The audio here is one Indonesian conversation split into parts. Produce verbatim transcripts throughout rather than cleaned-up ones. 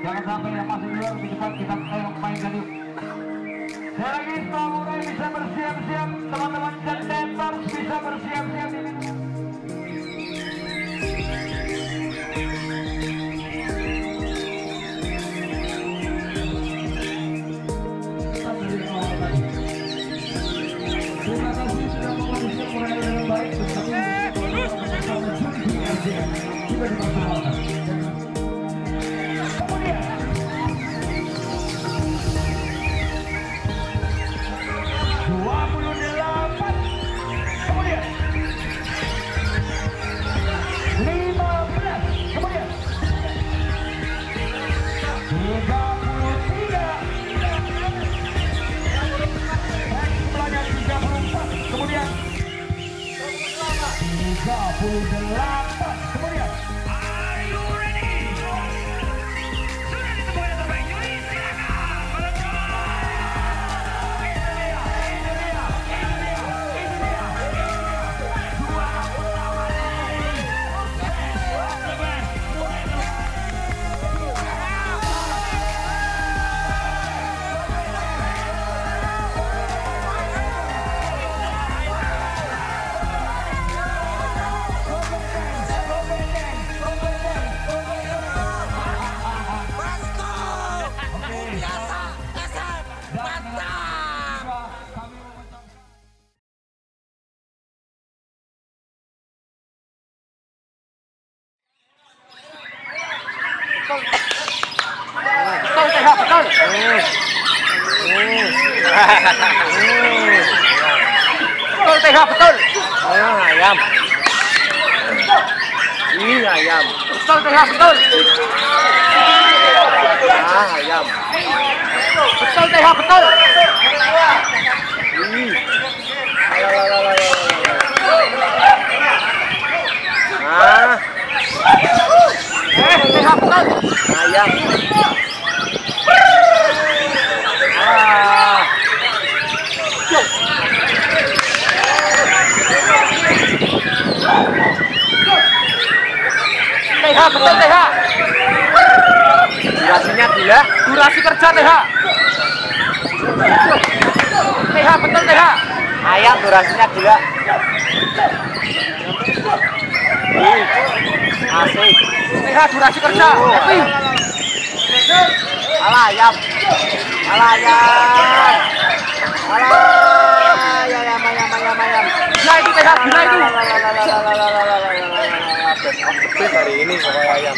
Jangan sampai yang masih di luar lebih cepat kita ayo mainkan yuk. Sekali lagi setelah mulai bisa bersiap-siap, teman-teman dan dancers bisa bersiap-siap ini. Terima kasih sudah menghabiskan mulai dengan baik. Juga dimaksimalkan. Kemudian dua puluh delapan, kemudian lima belas, kemudian tiga puluh tiga, sebelahnya tiga puluh empat, kemudian tiga puluh delapan, kemudian betul T H, betul. Betul T H, betul. Ah, ayam. Ini ayam. Betul T H, betul. Ah, ayam. Betul T H, betul. Ini. Lalalala. Ah. Eh, T H, betul. Ayam. Ah. T H, betul T H. Durasinya gila. Durasi kerja T H. T H, betul T H. Ayam durasinya gila. Asik. T H, durasi kerja. Happy. Alah ayam. Alah ayam. Alah ayam ayam ayam ayam. Gila itu T H, gila itu. Aktif hari ini pokoknya ayam.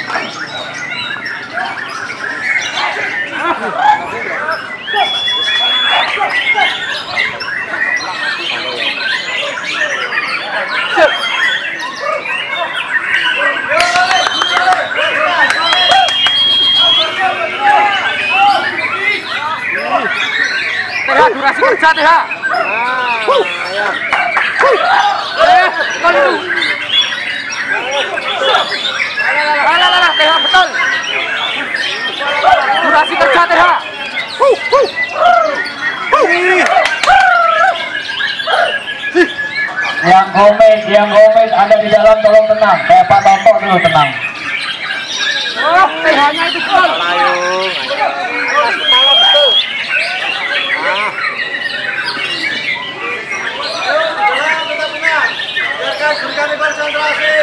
T H, durasi kerja T H. Ah, ayam. Eh, betul itu. Alah, alah, T H, betul. Durasi kerja T H. Yang komen, yang komen ada di dalam tolong tenang. Kayak Pak Toto dulu tenang. Oh, T H-nya itu betul. Layung. Atas kepala betul. Ah. Biarkan berikan konsentrasi.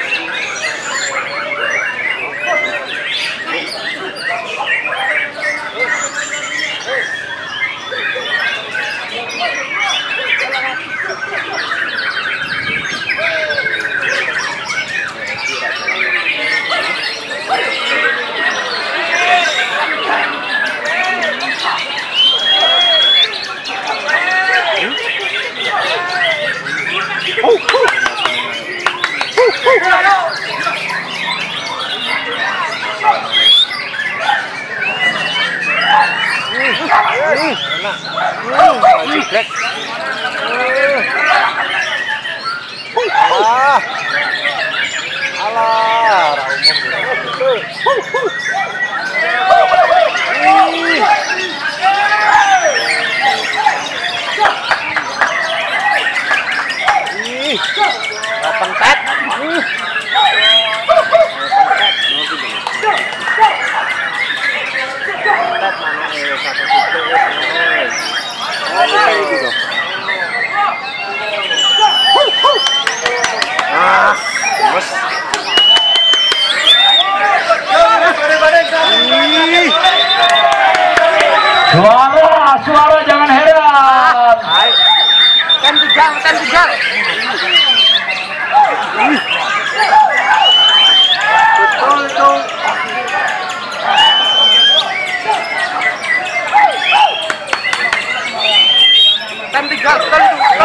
Enak. Hmm, jiplek. Ah. Alah, ra umum. Ih. Ih. Pentet. Ih. Suara, suara jangan heran. Kan kejar, kan kejar. Betul itu. Kan kejar, kan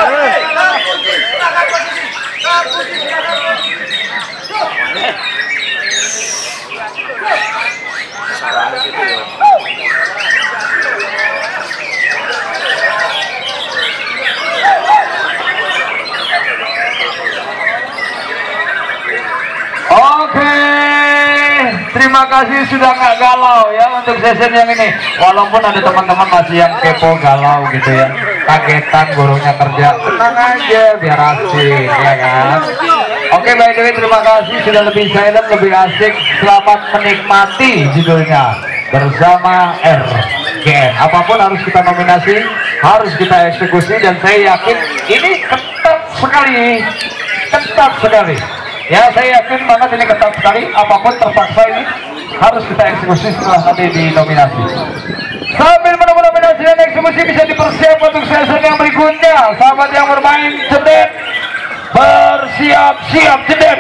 Oke, terima kasih sudah nggak galau ya untuk session yang ini. Walaupun ada teman-teman masih yang kepo galau gitu ya, kagetan gurunya kerja, tenang aja biar asik ya kan. Oke, by the way terima kasih sudah lebih silent, lebih asik. Selamat menikmati judulnya bersama R G N. Apapun harus kita nominasi, harus kita eksekusi, dan saya yakin ini ketat sekali, ketat sekali. Ya, saya yakin banget ini ketat sekali. Apapun terpaksa ini harus kita eksekusi setelah nanti dinominasi. Sambil menunggu nominasi dan eksekusi bisa dipersiapkan untuk sesi yang berikutnya. Sahabat yang bermain cedet, bersiap-siap cedet.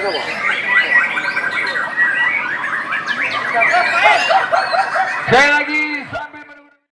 Saya lagi